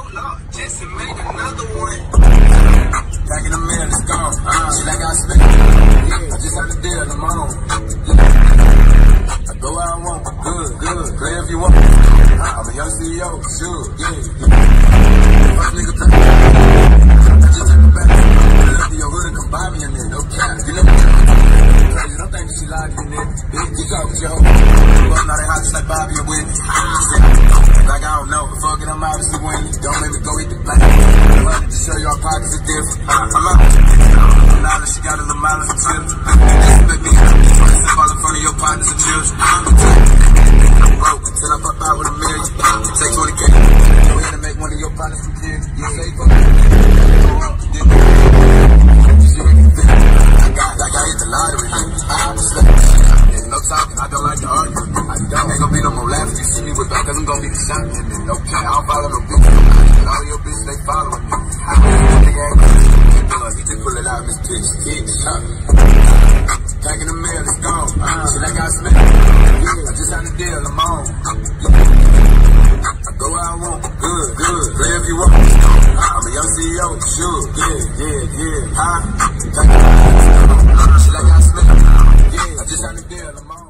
Just made another one. Back in the middle, it's gone. Shit like I spent. I just had to deal, I'm on. I go where I want, good. Play if you want. I'm a young CEO, sure, yeah. Fuck nigga, I just took it back. Look to your hood and come buy me a nigga, no cap. You know crazy, don't think that she lied to you, nigga. Bitch, you talk with your hoe. Well, now they hot just like Bobby and Whitney. Like I don't know, fuck it, I'm obviously winning. Don't make me go eat the black. Money to show y'all pockets are different. I'm out. Now that she got a little mileage and chill. This make me step all in front of your partners and children. I'm broke until I pop out with $1 million. Take 20K. Go ahead and make one of your partners some kids. You say fuck it. Go up, you did like I hit the lottery. I'm there's no talking, I don't like to argue. Ain't gonna be no more laughing. You see me with back, cause I'm gonna be shot. No care, I don't follow no bitch. And all your bitches, they following me. Nigga ain't good. He just pull it out of his pitch. Back in the mail, it's gone. Shit like I spent. I just had to deal, I'm on. I go where I want, good. Play if you want. I'm a young CEO, sure, yeah. Shit like I spent. I just had to deal, I'm on.